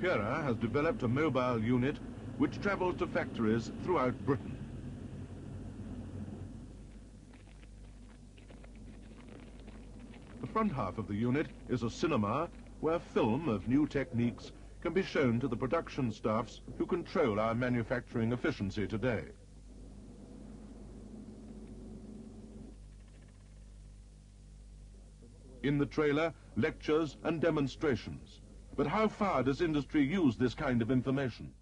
Gera has developed a mobile unit which travels to factories throughout Britain. The front half of the unit is a cinema where film of new techniques can be shown to the production staffs who control our manufacturing efficiency today. In the trailer, lectures and demonstrations. But how far does industry use this kind of information?